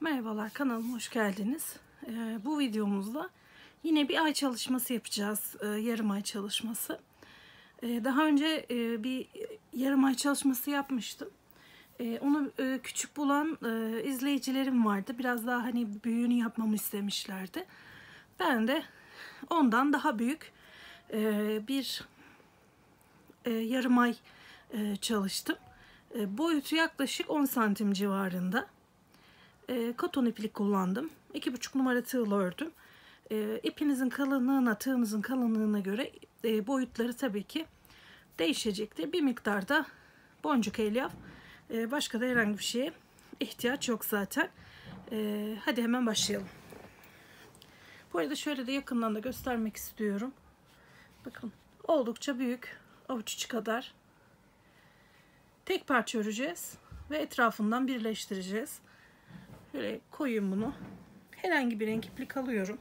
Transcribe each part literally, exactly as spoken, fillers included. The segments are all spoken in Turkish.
Merhabalar, kanalıma hoş geldiniz. Ee, bu videomuzda yine bir ay çalışması yapacağız. Ee, yarım ay çalışması. Ee, daha önce e, bir yarım ay çalışması yapmıştım. Ee, onu e, küçük bulan e, izleyicilerim vardı. Biraz daha hani büyüğünü yapmamı istemişlerdi. Ben de ondan daha büyük e, bir e, yarım ay e, çalıştım. E, boyutu yaklaşık on santim civarında. E, koton iplik kullandım. iki buçuk numara tığla ördüm. E, ipinizin kalınlığına, tığınızın kalınlığına göre e, boyutları tabii ki değişecektir. Bir miktarda boncuk elyaf. E, başka da herhangi bir şeye ihtiyaç yok zaten. E, hadi hemen başlayalım. Bu arada şöyle de yakından da göstermek istiyorum. Bakın oldukça büyük, avuç içi kadar. Tek parça öreceğiz ve etrafından birleştireceğiz. Böyle koyayım bunu. Herhangi bir renk iplik alıyorum.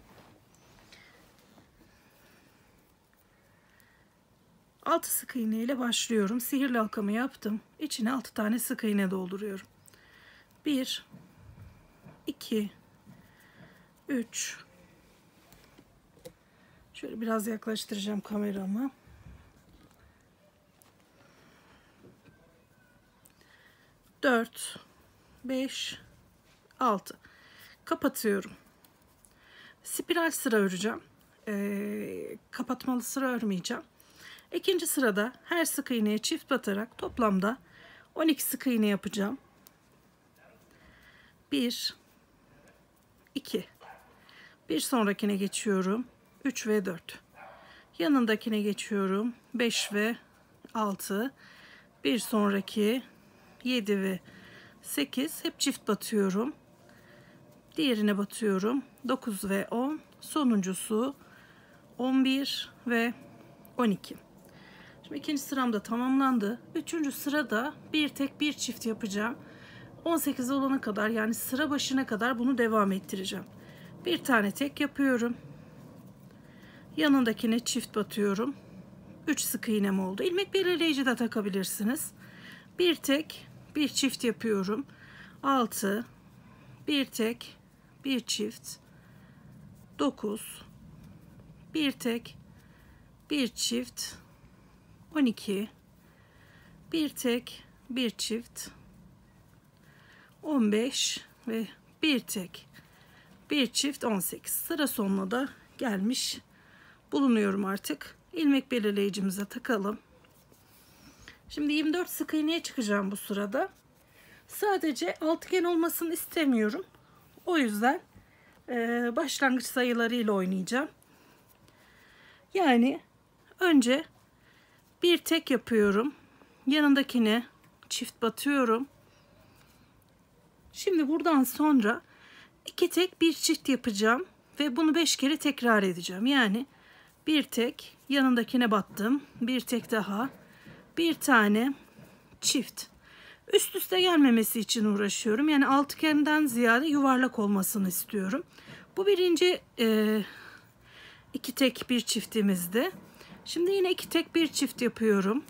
altı sık iğne ile başlıyorum. Sihirli halkamı yaptım. İçine altı tane sık iğne dolduruyorum. bir iki üç. Şöyle biraz yaklaştıracağım kameramı. dört beş altı. Kapatıyorum. Spiral sıra öreceğim. Ee, kapatmalı sıra örmeyeceğim. İkinci sırada her sık iğneye çift batarak toplamda on iki sık iğne yapacağım. bir iki. Bir sonrakine geçiyorum. üç ve dört. Yanındakine geçiyorum. beş ve altı. Bir sonraki yedi ve sekiz. Hep çift batıyorum. Diğerine batıyorum. dokuz ve on. Sonuncusu on bir ve on iki. Şimdi ikinci sıram da tamamlandı. Üçüncü sırada bir tek bir çift yapacağım. on sekiz olana kadar, yani sıra başına kadar bunu devam ettireceğim. Bir tane tek yapıyorum. Yanındakine çift batıyorum. üç sık iğnem oldu. İlmek belirleyici de takabilirsiniz. Bir tek bir çift yapıyorum. altı. Bir tek bir çift. dokuz. Bir tek bir çift. on iki. Bir tek bir çift. on beş ve bir tek bir çift on sekiz. Sıra sonuna da gelmiş bulunuyorum artık. İlmek belirleyicimize takalım. Şimdi yirmi dört sık iğneye çıkacağım bu sırada. Sadece altıgen olmasını istemiyorum. O yüzden e, başlangıç sayılarıyla oynayacağım. Yani önce bir tek yapıyorum. Yanındakine çift batıyorum. Şimdi buradan sonra iki tek bir çift yapacağım ve bunu beş kere tekrar edeceğim. Yani bir tek, yanındakine battım, bir tek daha, bir tane çift. Üst üste gelmemesi için uğraşıyorum. Yani altıgenden ziyade yuvarlak olmasını istiyorum. Bu birinci e, iki tek bir çiftimizdi. Şimdi yine iki tek bir çift yapıyorum.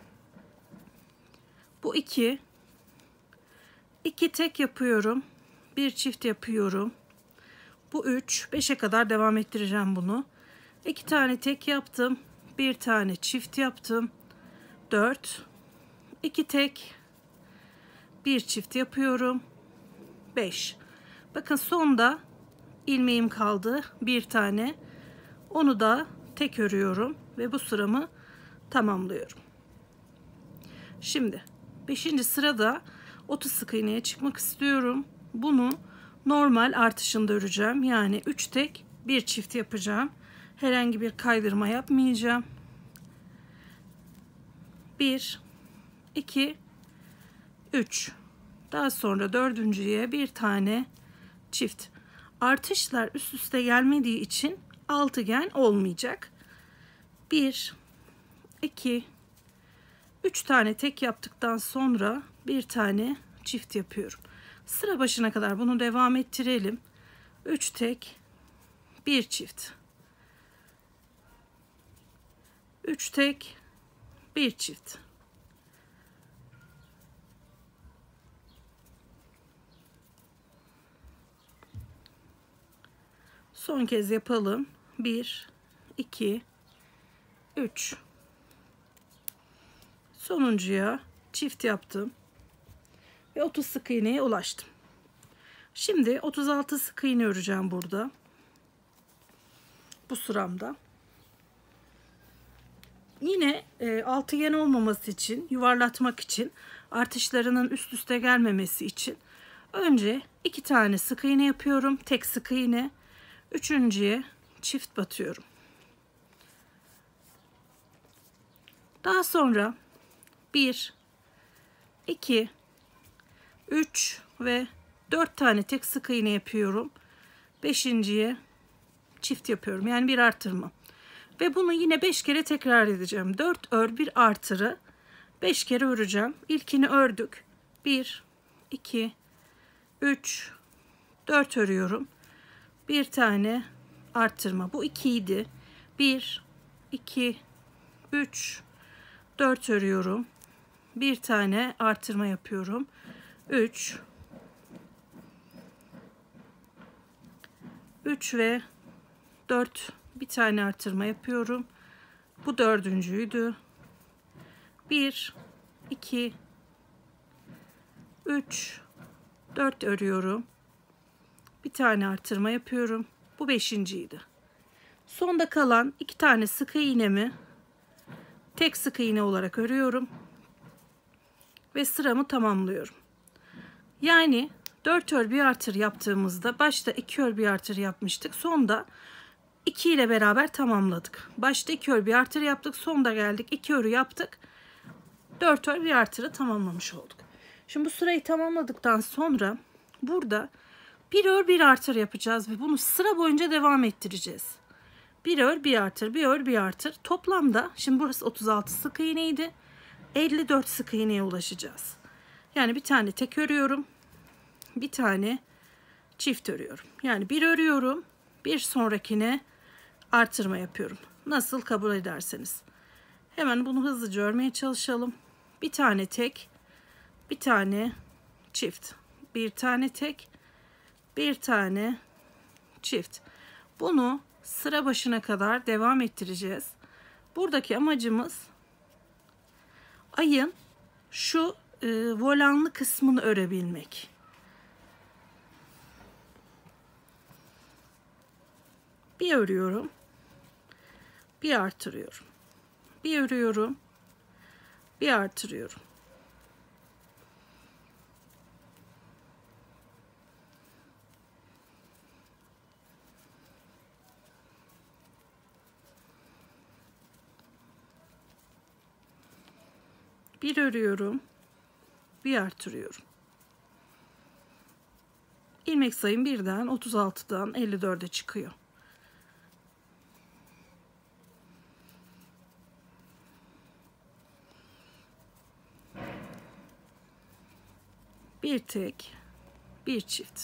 Bu iki. iki tek yapıyorum. Bir çift yapıyorum. Bu üç. beşe kadar devam ettireceğim bunu. iki tane tek yaptım. Bir tane çift yaptım. dört. iki tek. Bir çift yapıyorum. beş. Bakın sonda ilmeğim kaldı. Bir tane. Onu da tek örüyorum. Ve bu sıramı tamamlıyorum. Şimdi beşinci sırada otuz sık iğneye çıkmak istiyorum. Bunu normal artışında öreceğim. Yani üç tek bir çift yapacağım. Herhangi bir kaydırma yapmayacağım. bir iki üç. Daha sonra dördüncüye bir tane çift. Artışlar üst üste gelmediği için altıgen olmayacak. bir iki üç tane tek yaptıktan sonra bir tane çift yapıyorum. Sıra başına kadar bunu devam ettirelim. üç tek bir çift. üç tek bir çift. Son kez yapalım. bir, iki, üç. Sonuncuya çift yaptım. Ve otuz sık iğneye ulaştım. Şimdi otuz altı sık iğne öreceğim burada. Bu sıramda. Yine e, altıgen olmaması için, yuvarlatmak için, artışlarının üst üste gelmemesi için önce iki tane sık iğne yapıyorum. Tek sık iğne. Üçüncüye çift batıyorum. Daha sonra bir, iki, üç ve dört tane tek sık iğne yapıyorum. Beşinciye çift yapıyorum. Yani bir artırma. Ve bunu yine beş kere tekrar edeceğim. dört ör bir artırı beş kere öreceğim. İlkini ördük. bir, iki, üç, dört örüyorum. Bir tane artırma. Bu iki idi. bir, iki, üç, dört örüyorum. Bir tane artırma yapıyorum. üç, üç ve dört, bir tane artırma yapıyorum. Bu dördüncüydü. bir, iki, üç, dört örüyorum. Bir tane artırma yapıyorum. Bu beşinciydi. Sonda kalan iki tane sık iğnemi tek sık iğne olarak örüyorum. Ve sıramı tamamlıyorum. Yani dört ör bir artır yaptığımızda başta iki ör bir artır yapmıştık. Sonda iki ile beraber tamamladık. Başta iki ör bir artır yaptık. Sonda geldik. iki örü yaptık. dört ör bir artırı tamamlamış olduk. Şimdi bu sırayı tamamladıktan sonra burada bir ör bir artır yapacağız ve bunu sıra boyunca devam ettireceğiz. Bir ör bir artır, bir ör bir artır. Toplamda şimdi burası otuz altı sık iğneydi. elli dört sık iğneye ulaşacağız. Yani bir tane tek örüyorum. Bir tane çift örüyorum. Yani bir örüyorum. Bir sonrakine artırma yapıyorum. Nasıl kabul ederseniz. Hemen bunu hızlıca örmeye çalışalım. Bir tane tek, bir tane çift. Bir tane tek, bir tane çift. Bunu sıra başına kadar devam ettireceğiz. Buradaki amacımız ayın şu e, volanlı kısmını örebilmek. Bir örüyorum. Bir artırıyorum. Bir örüyorum. Bir artırıyorum. Bir örüyorum. Bir artırıyorum. İlmek sayım birden otuz altıdan elli dörde çıkıyor. Bir tek, bir çift.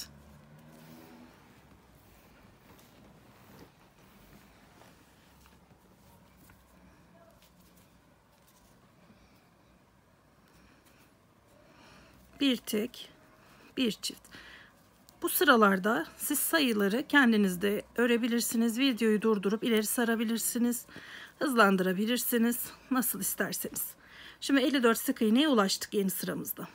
Bir tek, bir çift. Bu sıralarda siz sayıları kendiniz de örebilirsiniz. Videoyu durdurup ileri sarabilirsiniz. Hızlandırabilirsiniz. Nasıl isterseniz. Şimdi elli dört sık iğneye ulaştık yeni sıramızda.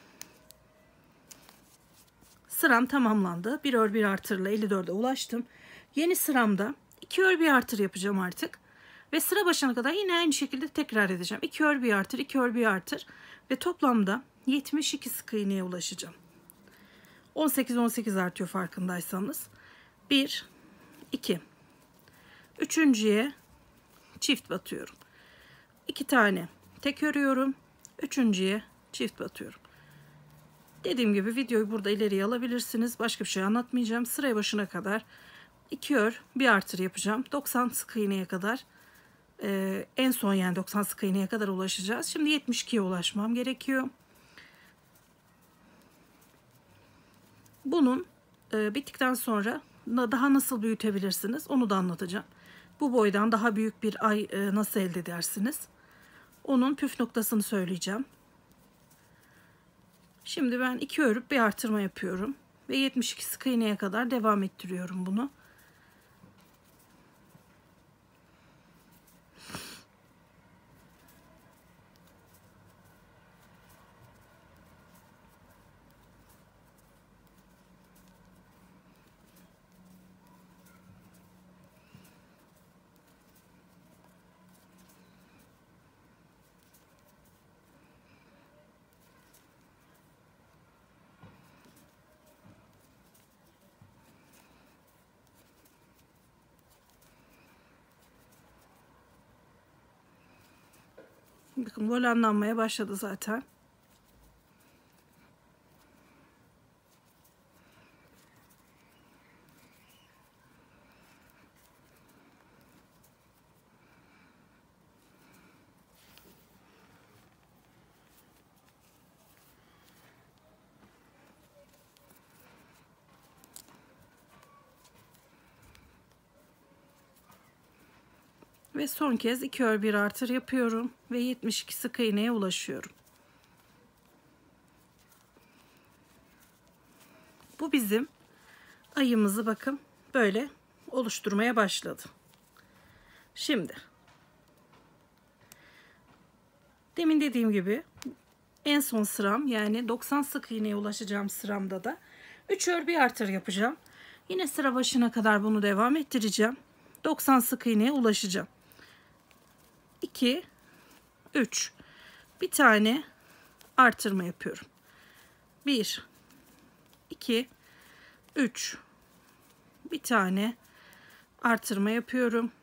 Sıram tamamlandı. Bir ör bir artırla elli dörde ulaştım. Yeni sıramda iki ör bir artır yapacağım artık. Ve sıra başına kadar yine aynı şekilde tekrar edeceğim. iki ör bir artır, iki ör bir artır. Ve toplamda yetmiş iki sık iğneye ulaşacağım. on sekiz on sekiz artıyor farkındaysanız. bir, iki. Üçüncüye çift batıyorum. iki tane tek örüyorum. Üçüncüye çift batıyorum. Dediğim gibi videoyu burada ileriye alabilirsiniz. Başka bir şey anlatmayacağım. Sıra başına kadar iki ör bir artır yapacağım. doksan sık iğneye kadar e, en son yani doksan sık iğneye kadar ulaşacağız. Şimdi yetmiş ikiye ulaşmam gerekiyor. Bunun e, bittikten sonra daha nasıl büyütebilirsiniz onu da anlatacağım. Bu boydan daha büyük bir ay e, nasıl elde edersiniz? Onun püf noktasını söyleyeceğim. Şimdi ben iki örüp bir artırma yapıyorum. Ve yetmiş iki sık iğneye kadar devam ettiriyorum bunu. Bakın volanlanmaya başladı zaten. Ve son kez iki ör bir artır yapıyorum ve yetmiş iki sık iğneye ulaşıyorum. Bu bizim ayımızı bakın böyle oluşturmaya başladı. Şimdi demin dediğim gibi en son sıram, yani doksan sık iğneye ulaşacağım sıramda da üç ör bir artır yapacağım. Yine sıra başına kadar bunu devam ettireceğim. doksan sık iğneye ulaşacağım. iki üç bir tane artırma yapıyorum. bir iki üç bir tane artırma yapıyorum.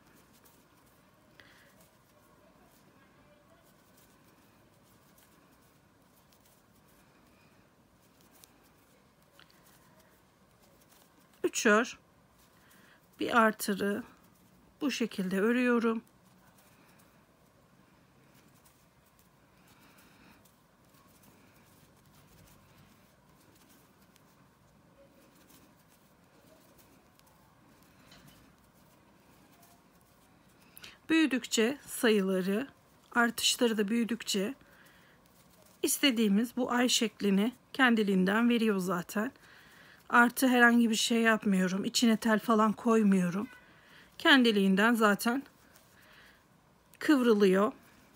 üç ör bir artırı bu şekilde örüyorum. Büyüdükçe sayıları, artışları da büyüdükçe istediğimiz bu ay şeklini kendiliğinden veriyor zaten. Artı herhangi bir şey yapmıyorum. İçine tel falan koymuyorum. Kendiliğinden zaten kıvrılıyor.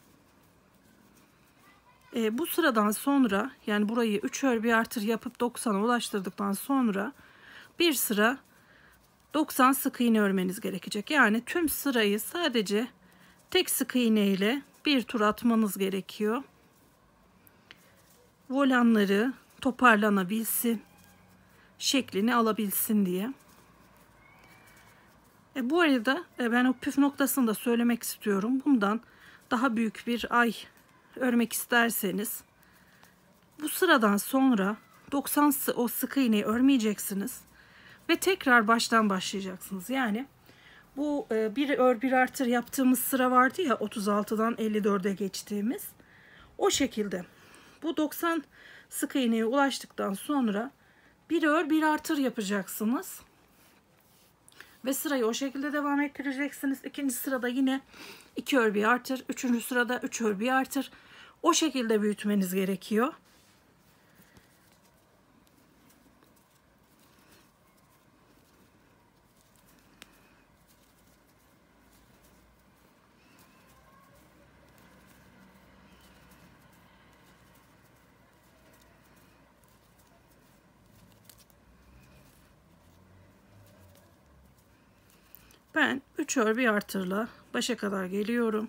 E, bu sıradan sonra, yani burayı üç ör bir artır yapıp doksana ulaştırdıktan sonra bir sıra doksan sık iğne örmeniz gerekecek. Yani tüm sırayı sadece tek sık iğne ile bir tur atmanız gerekiyor. Volanları toparlanabilsin, şeklini alabilsin diye. E, bu arada e, ben o püf noktasını da söylemek istiyorum. Bundan daha büyük bir ay örmek isterseniz bu sıradan sonra doksan o sık iğneyi örmeyeceksiniz ve tekrar baştan başlayacaksınız. Yani bu e, bir ör bir artır yaptığımız sıra vardı ya, otuz altıdan elli dörde geçtiğimiz, o şekilde bu doksan sık iğneye ulaştıktan sonra bir ör bir artır yapacaksınız ve sırayı o şekilde devam ettireceksiniz. İkinci sırada yine iki ör bir artır, üçüncü sırada üç ör bir artır, o şekilde büyütmeniz gerekiyor. Ben üç ör bir artırla başa kadar geliyorum.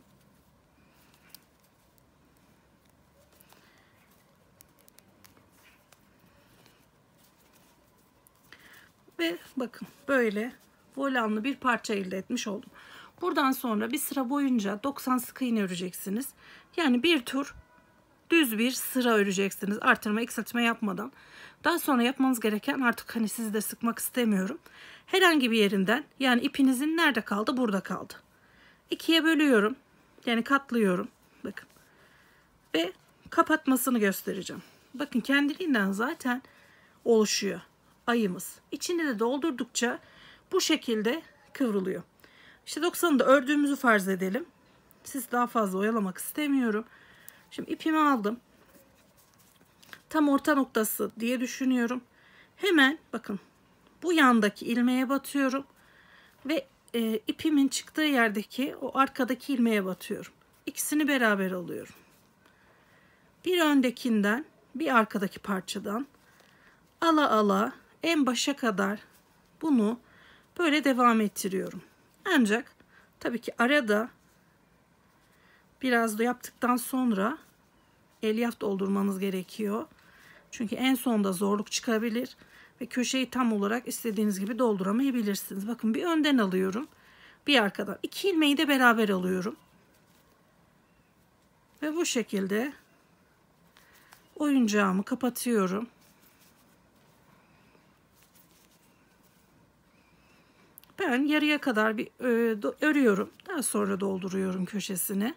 Ve bakın böyle volanlı bir parça elde etmiş oldum. Buradan sonra bir sıra boyunca doksan sık iğne öreceksiniz. Yani bir tur düz bir sıra öreceksiniz. Artırma, eksiltme yapmadan. Daha sonra yapmanız gereken, artık hani sizi de sıkmak istemiyorum, herhangi bir yerinden, yani ipinizin nerede kaldı? Burada kaldı. İkiye bölüyorum. Yani katlıyorum. Bakın. Ve kapatmasını göstereceğim. Bakın kendiliğinden zaten oluşuyor ayımız. İçini de doldurdukça bu şekilde kıvrılıyor. İşte doksanı da ördüğümüzü farz edelim. Siz daha fazla oyalamak istemiyorum. Şimdi ipimi aldım. Tam orta noktası diye düşünüyorum. Hemen bakın bu yandaki ilmeğe batıyorum ve e, ipimin çıktığı yerdeki o arkadaki ilmeğe batıyorum. İkisini beraber alıyorum. Bir öndekinden, bir arkadaki parçadan ala ala en başa kadar bunu böyle devam ettiriyorum. Ancak tabii ki arada biraz da yaptıktan sonra elyaf doldurmanız gerekiyor. Çünkü en sonda zorluk çıkabilir ve köşeyi tam olarak istediğiniz gibi dolduramayabilirsiniz. Bakın bir önden alıyorum, bir arkadan. İki ilmeği de beraber alıyorum. Ve bu şekilde oyuncağımı kapatıyorum. Ben yarıya kadar bir örüyorum. Daha sonra dolduruyorum köşesini.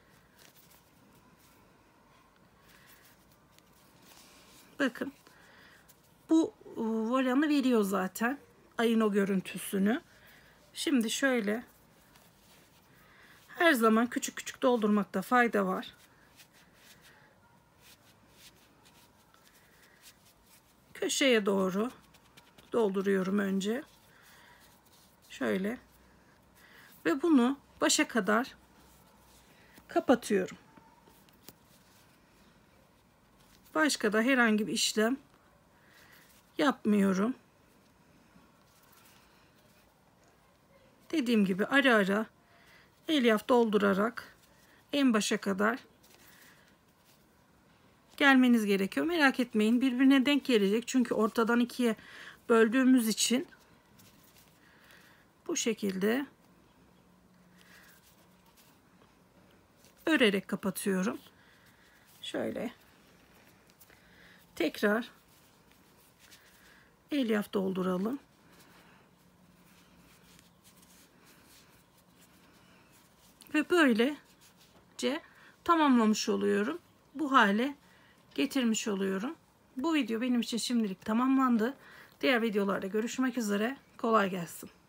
Bakın. Bu volanı veriyor zaten. Ayın o görüntüsünü. Şimdi şöyle. Her zaman küçük küçük doldurmakta fayda var. Köşeye doğru dolduruyorum önce. Şöyle. Ve bunu başa kadar kapatıyorum. Başka da herhangi bir işlem yapmıyorum. Dediğim gibi ara ara elyaf doldurarak en başa kadar gelmeniz gerekiyor. Merak etmeyin, birbirine denk gelecek. Çünkü ortadan ikiye böldüğümüz için bu şekilde örerek kapatıyorum. Şöyle tekrar elyaf dolduralım. Ve böylece tamamlamış oluyorum. Bu hale getirmiş oluyorum. Bu video benim için şimdilik tamamlandı. Diğer videolarda görüşmek üzere. Kolay gelsin.